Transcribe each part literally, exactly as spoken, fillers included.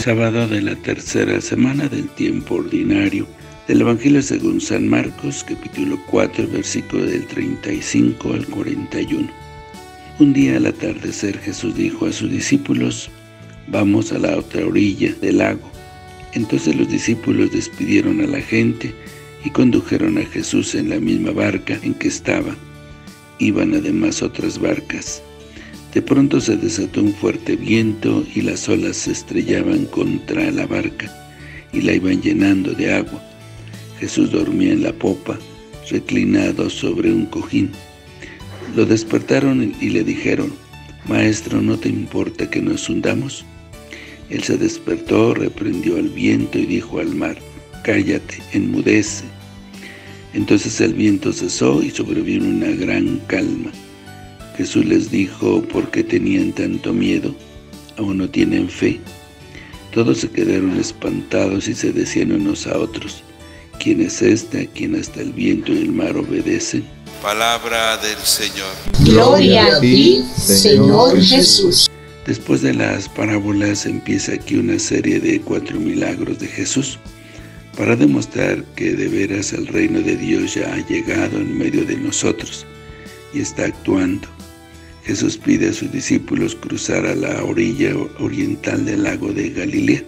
Sábado de la tercera semana del tiempo ordinario. Del Evangelio según San Marcos, capítulo cuatro, versículo del treinta y cinco al cuarenta y uno. Un día al atardecer Jesús dijo a sus discípulos: «Vamos a la otra orilla del lago». Entonces los discípulos despidieron a la gente y condujeron a Jesús en la misma barca en que estaba. Iban además otras barcas. De pronto se desató un fuerte viento y las olas se estrellaban contra la barca y la iban llenando de agua. Jesús dormía en la popa, reclinado sobre un cojín. Lo despertaron y le dijeron: «Maestro, ¿no te importa que nos hundamos?». Él se despertó, reprendió al viento y dijo al mar: «Cállate, enmudece». Entonces el viento cesó y sobrevino una gran calma. Jesús les dijo: «¿Por qué tenían tanto miedo? ¿Aún no tienen fe?». Todos se quedaron espantados y se decían unos a otros: «¿Quién es este a quien hasta el viento y el mar obedecen?». Palabra del Señor. Gloria a ti, Señor Jesús. Después de las parábolas empieza aquí una serie de cuatro milagros de Jesús para demostrar que de veras el reino de Dios ya ha llegado en medio de nosotros y está actuando. Jesús pide a sus discípulos cruzar a la orilla oriental del lago de Galilea.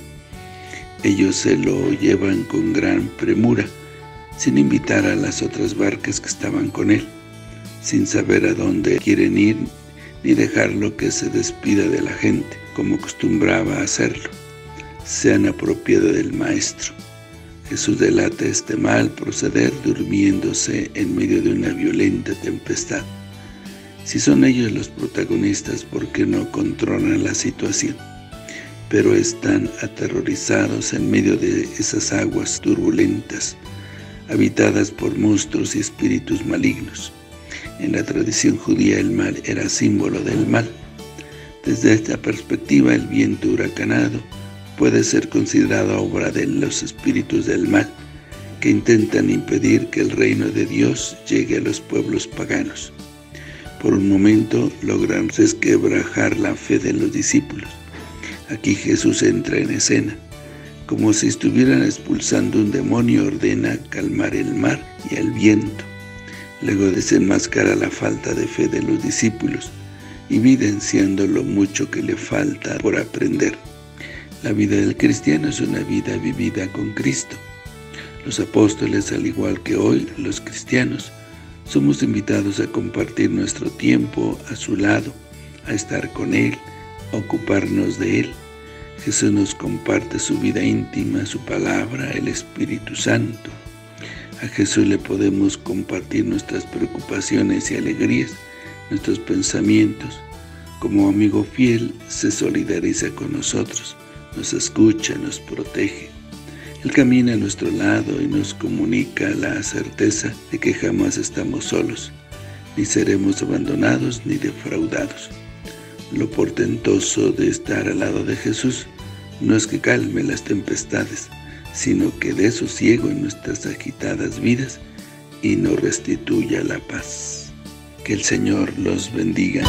Ellos se lo llevan con gran premura, sin invitar a las otras barcas que estaban con él, sin saber a dónde quieren ir, ni dejarlo que se despida de la gente, como acostumbraba a hacerlo. Se han apropiado del Maestro. Jesús delata este mal proceder durmiéndose en medio de una violenta tempestad. Si son ellos los protagonistas, ¿por qué no controlan la situación? Pero están aterrorizados en medio de esas aguas turbulentas, habitadas por monstruos y espíritus malignos. En la tradición judía el mar era símbolo del mal. Desde esta perspectiva, el viento huracanado puede ser considerado obra de los espíritus del mal, que intentan impedir que el reino de Dios llegue a los pueblos paganos. Por un momento logran resquebrajar la fe de los discípulos. Aquí Jesús entra en escena. Como si estuvieran expulsando un demonio, ordena calmar el mar y el viento. Luego desenmascara la falta de fe de los discípulos, evidenciando lo mucho que le falta por aprender. La vida del cristiano es una vida vivida con Cristo. Los apóstoles, al igual que hoy los cristianos, somos invitados a compartir nuestro tiempo a su lado, a estar con Él, a ocuparnos de Él. Jesús nos comparte su vida íntima, su palabra, el Espíritu Santo. A Jesús le podemos compartir nuestras preocupaciones y alegrías, nuestros pensamientos. Como amigo fiel, se solidariza con nosotros, nos escucha, nos protege. Él camina a nuestro lado y nos comunica la certeza de que jamás estamos solos, ni seremos abandonados ni defraudados. Lo portentoso de estar al lado de Jesús no es que calme las tempestades, sino que dé sosiego en nuestras agitadas vidas y nos restituya la paz. Que el Señor los bendiga.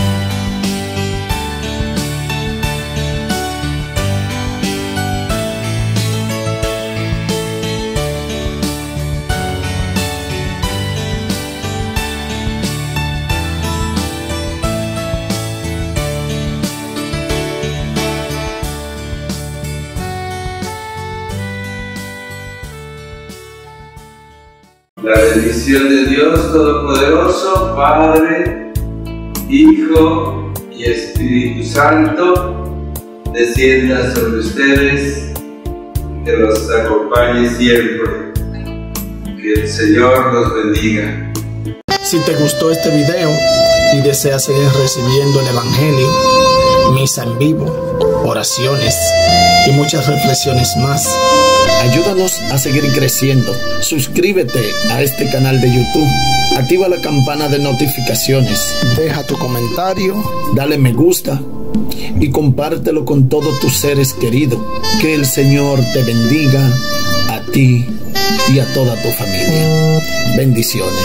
La bendición de Dios Todopoderoso, Padre, Hijo y Espíritu Santo, descienda sobre ustedes, que los acompañe siempre. Que el Señor los bendiga. Si te gustó este video y deseas seguir recibiendo el Evangelio, misa en vivo, oraciones y muchas reflexiones más, ayúdanos a seguir creciendo. Suscríbete a este canal de YouTube, activa la campana de notificaciones, deja tu comentario, dale me gusta y compártelo con todos tus seres queridos. Que el Señor te bendiga a ti y a toda tu familia. Bendiciones.